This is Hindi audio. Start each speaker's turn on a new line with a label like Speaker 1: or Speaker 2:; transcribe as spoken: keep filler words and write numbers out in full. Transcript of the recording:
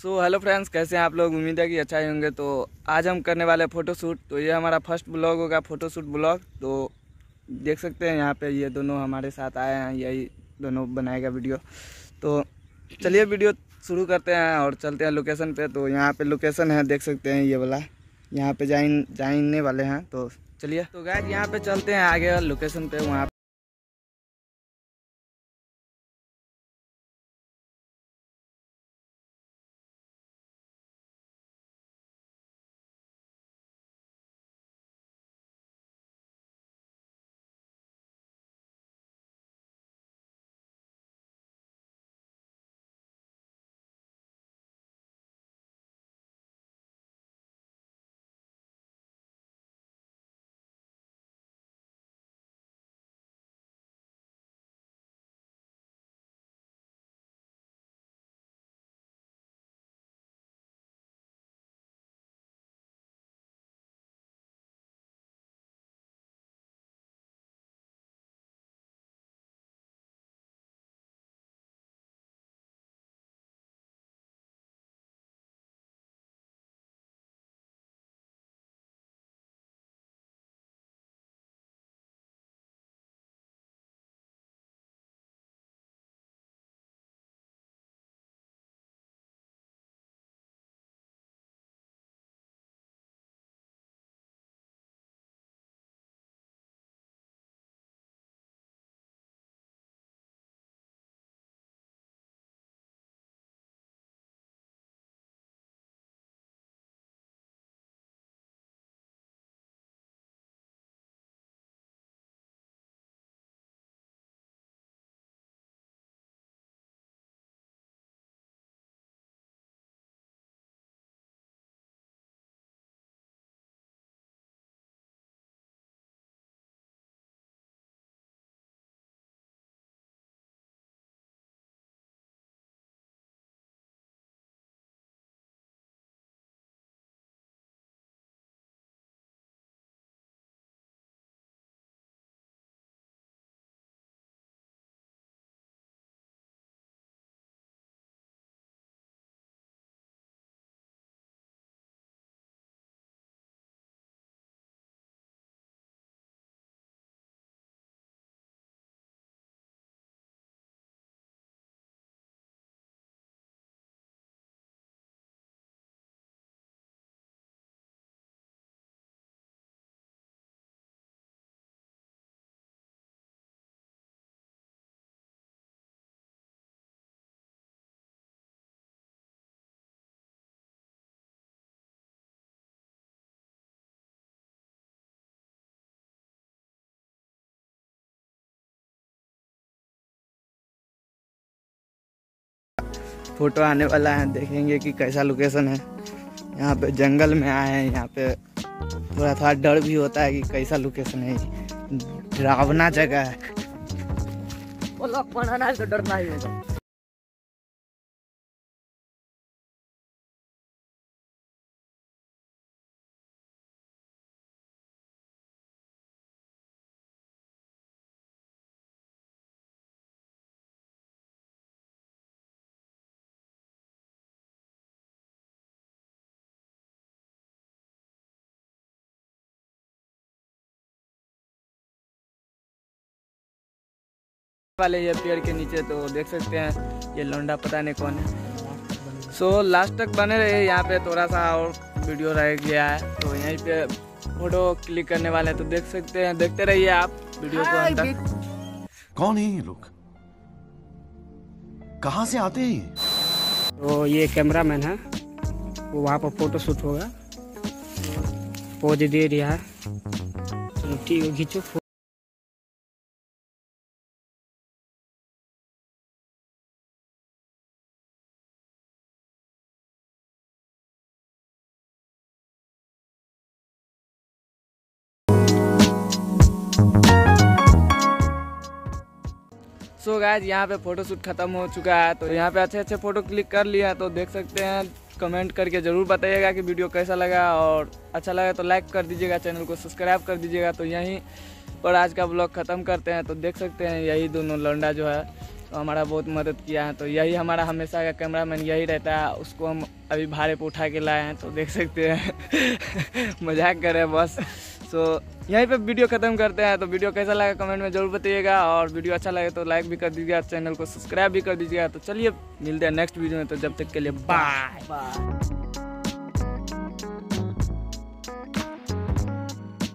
Speaker 1: सो हेलो फ्रेंड्स, कैसे हैं आप लोग। उम्मीद है कि अच्छा ही होंगे। तो आज हम करने वाले फ़ोटोशूट। तो ये हमारा फर्स्ट ब्लॉग होगा, फ़ोटोशूट ब्लॉग। तो देख सकते हैं यहाँ पे ये दोनों हमारे साथ आए हैं, यही दोनों बनाएगा वीडियो। तो चलिए वीडियो शुरू करते हैं और चलते हैं लोकेशन पे। तो यहाँ पे लोकेशन है, देख सकते हैं ये वाला। यहाँ पे जाइन जाने वाले हैं। तो चलिए, तो गाइस यहाँ पे चलते हैं आगे लोकेशन पे। वहाँ फोटो आने वाला है, देखेंगे कि कैसा लोकेशन है। यहाँ पे जंगल में आए हैं। यहाँ पे थोड़ा थोड़ा डर भी होता है कि कैसा लोकेशन है। डरावना जगह है। वो लोग पढ़ना तो डरना ही होगा। वाले ये पेड़ के नीचे तो देख सकते हैं ये लौंडा पता नहीं कौन है। सो लास्ट तक बने रहे। यहाँ पे थोड़ा सा और वीडियो रह गया है, तो यहीं पे फोटो क्लिक करने वाले हैं। तो देख सकते हैं, देखते रहिए आप वीडियो को अंत तक।
Speaker 2: कौन है ये लोग, कहाँ से आते हैं?
Speaker 3: तो ये कैमरामैन है, वो वहाँ पर फोटो शूट होगा। पोज दे रहा है। चलो ठीक है, खींचो।
Speaker 1: सो गाइस यहाँ पे फोटोशूट खत्म हो चुका है। तो यहाँ पे अच्छे अच्छे फोटो क्लिक कर लिया। तो देख सकते हैं, कमेंट करके ज़रूर बताइएगा कि वीडियो कैसा लगा, और अच्छा लगा तो लाइक कर दीजिएगा, चैनल को सब्सक्राइब कर दीजिएगा। तो यहीं पर आज का ब्लॉग ख़त्म करते हैं। तो देख सकते हैं यही दोनों लौंडा जो है तो हमारा बहुत मदद किया है। तो यही हमारा हमेशा का कैमरामैन यही रहता है, उसको हम अभी भाड़े पे उठा के लाए हैं। तो देख सकते हैं मजाक कर रहे हैं बस। सो यहीं पे वीडियो ख़त्म करते हैं। तो वीडियो कैसा लगा कमेंट में जरूर बताइएगा, और वीडियो अच्छा लगे तो लाइक भी कर दीजिएगा, चैनल को सब्सक्राइब भी कर दीजिएगा। तो चलिए मिलते हैं नेक्स्ट वीडियो में, तो जब तक के लिए बाय बाय।